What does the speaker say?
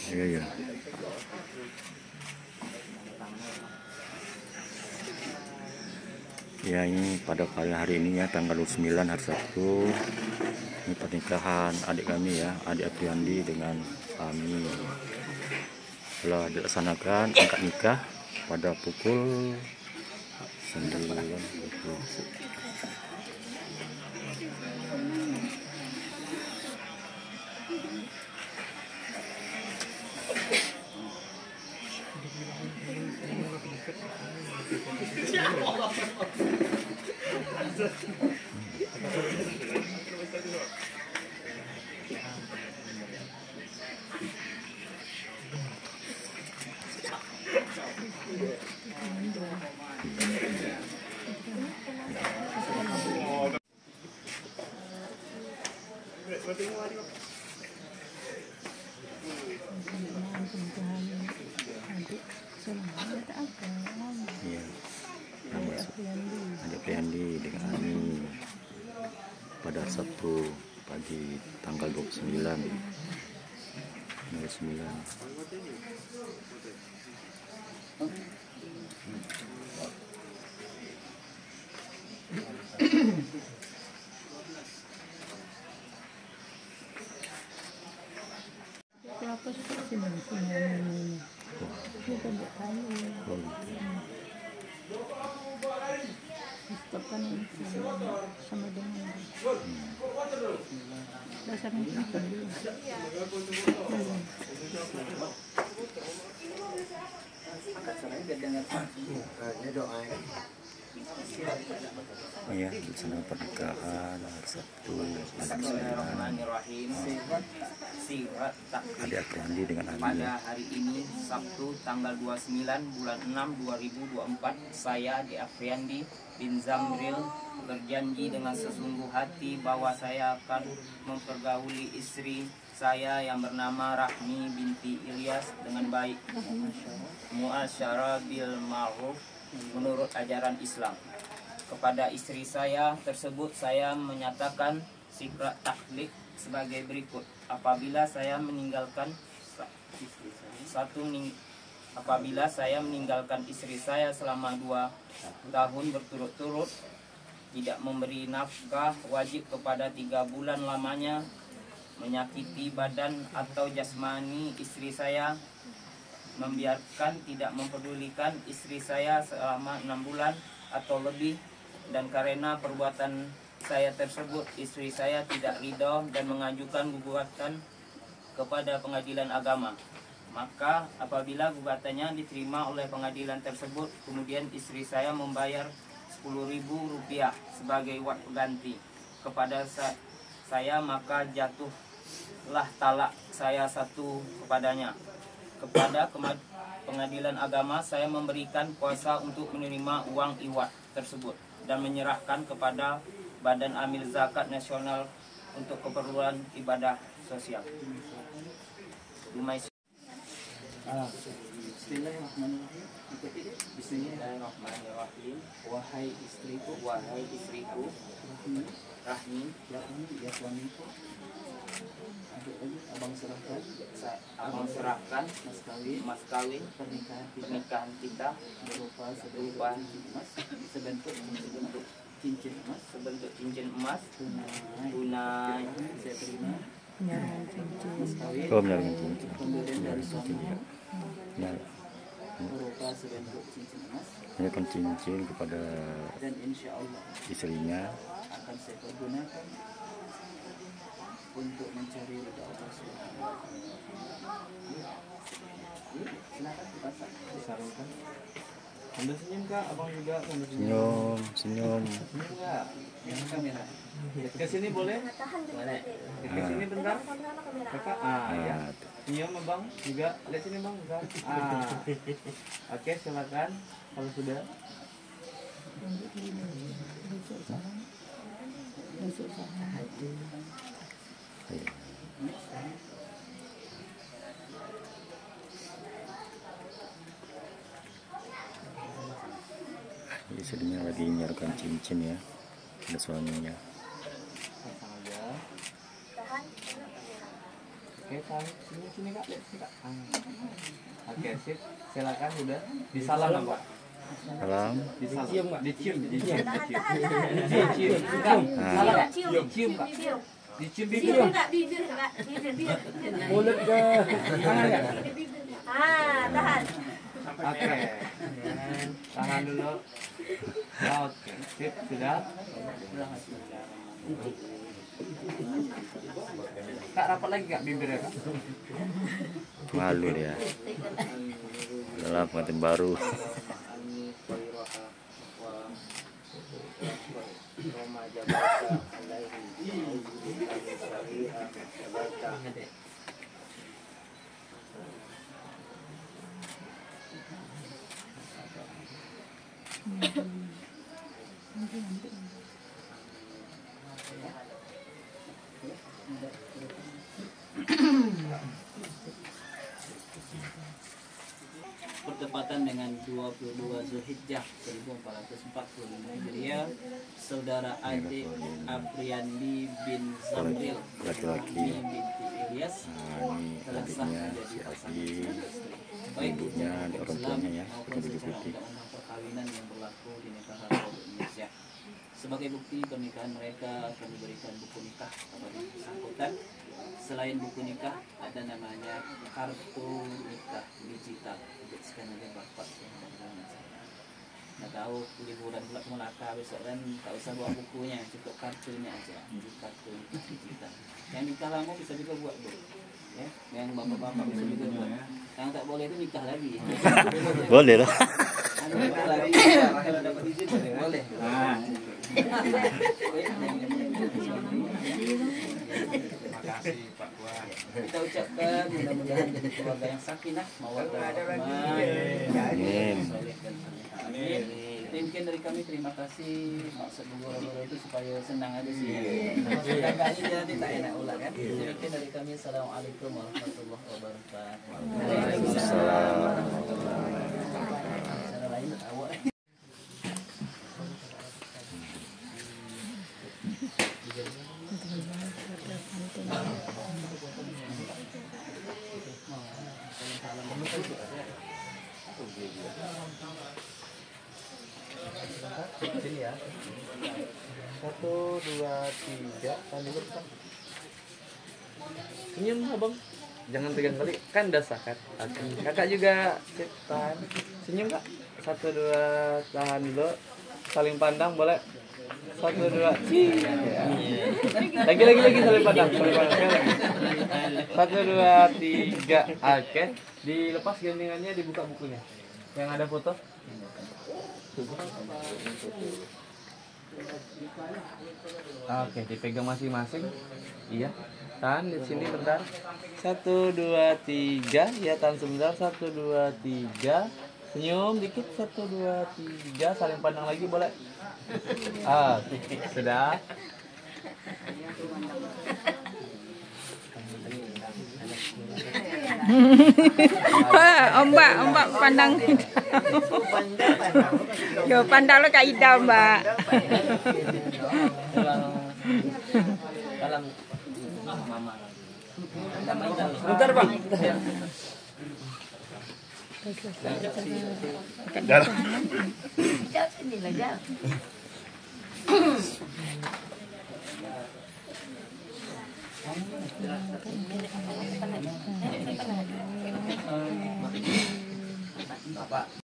Iya, iya. Ya, ini pada hari ini ya, tanggal 29 hari Sabtu. Ini pernikahan adik kami ya, adik Apriandi dengan kami. Telah dilaksanakan akad nikah pada pukul 9. Iya, adik Apriandi dengan Ani pada Sabtu pagi tanggal 29 tanggal 9. Kenapa suka sini? Bukan Kan sama dengan dasarnya kita Ya, di sana pernikahan hari Sabtu Bismillahirrahmanirrahim. adik Apriandi dengan Ani. Pada hari ini Sabtu tanggal 29 bulan 6 2024, saya Adi Apriandi bin Zamril berjanji dengan sesungguh hati bahwa saya akan mempergauli istri saya yang bernama Rahmi binti Ilyas dengan baik, muasyarah bil ma'ruf menurut ajaran Islam. Kepada istri saya tersebut saya menyatakan sikrat taklid sebagai berikut. Apabila saya meninggalkan istri saya selama 2 tahun berturut-turut, tidak memberi nafkah wajib kepada 3 bulan lamanya, menyakiti badan atau jasmani istri saya, membiarkan tidak mempedulikan istri saya selama 6 bulan atau lebih, dan karena perbuatan saya tersebut istri saya tidak ridho dan mengajukan gugatan kepada pengadilan agama. Maka apabila gugatannya diterima oleh pengadilan tersebut, kemudian istri saya membayar Rp10.000 sebagai wad pengganti kepada saya, maka jatuhlah talak saya satu kepadanya. Kepada pengadilan agama saya memberikan kuasa untuk menerima uang iwad tersebut dan menyerahkan kepada Badan Amil Zakat Nasional untuk keperluan ibadah sosial. Bismillahirrahmanirrahim. Bismillahirrahmanirrahim. Wahai istriku, Rahmi, ya suamiku, abang serahkan mas kawin pernikahan kita berupa sebentuk cincin emas tunai. Saya terima mas kawin pemberian dari suami berupa sebentuk cincin emas, menyerahkan cincin kepada dan insya Allah istrinya akan saya pergunakan untuk mencari ridha Allah Subhanahu wa Ta'ala. Silakan disarankan. Anda senyum Kak, abang juga senyum. Senyum Kak, yang kamera. Ke sini boleh? Boleh. Ke sini bentar. Kakak, ya. Senyum abang juga. Lihat sini bang. Oke, silakan. Kalau sudah. Istrinya lagi menyerahkan cincin ya ke suaminya. Oke, Sini Kak, lihat sini Kak. Oke, sip. Silakan sudah. Disalam Pak. Salam. Dicium Kak. Dicium. Tahan. Dicium. Salah Kak. Cium. Cium Kak. Cium. Dicium Bibir bibir. enggak? Bibir enggak? Bibir. Mulut ke tangan ya? Ah, tahan. Oke. Tahan dulu. Oke, sip, sudah. Kak, rapat lagi Kak bibirnya Kak. Malu dia. Adalah pengantin baru. Bertepatan dengan 22 Zulhijjah 1445 Hijriah, saudara adik Apriandi bin Zamril Laki-laki. binti Ilyas Nah, ini telah sah adiknya menjadi si pasangan Adi, baik ibunya, adik orang tuanya ya, maupun yang secara diikuti. undang-undang perkawinan yang berlaku di negara Republik Indonesia. Sebagai bukti pernikahan mereka akan diberikan buku nikah kepada yang bersangkutan. Selain buku nikah, ada namanya kartu nikah digital. Sekarang aja bapak yang nggak tahu liburan pula ke Melaka besok kan, tak usah bawa bukunya, cukup kartunya aja. Jadi kartu nikah digital. Yang nikah lama bisa juga buat bu, ya. Yang bapak-bapak bisa juga buat. Yang tak boleh itu nikah lagi. Boleh lah. Nikah lagi kalau dapat izin boleh. Kita ucapkan mudah-mudahan jadi keluarga yang sakinah, mawaddah warahmah. Amin. Amin. Mungkin dari kami terima kasih. Maksud guru-guru itu supaya senang aja sih. Sudah enggak ini nanti tak enak ulang kan. Mungkin dari kami assalamualaikum warahmatullahi wabarakatuh. Waalaikumsalam. Cara lain awak. Sini ya. 1, 2, 3. Tahan dulu Pak. Senyum abang. Jangan tegang kali. Kan udah sakat. Oke. Kakak juga sip, tahan. Senyum Kak. 1, 2. Tahan dulu. Saling pandang boleh. 1, 2. Lagi saling pandang. Saling pandang. Sekali lagi. 1, 2, 3. Oke. Dilepas gendingannya, dibuka bukunya. Yang ada foto. Oke, dipegang masing-masing. Iya. Tahan di sini bentar. 1, 2, 3. Ya, tahan sebentar. 1, 2, 3. Senyum dikit. 1, 2, 3. Saling pandang lagi boleh. Sudah. Mbak pandang. Yo pandang lo Kak Ida, Mbak. Dalam mama. Bentar, Bang. Jauh sini lah, jauh. Bapak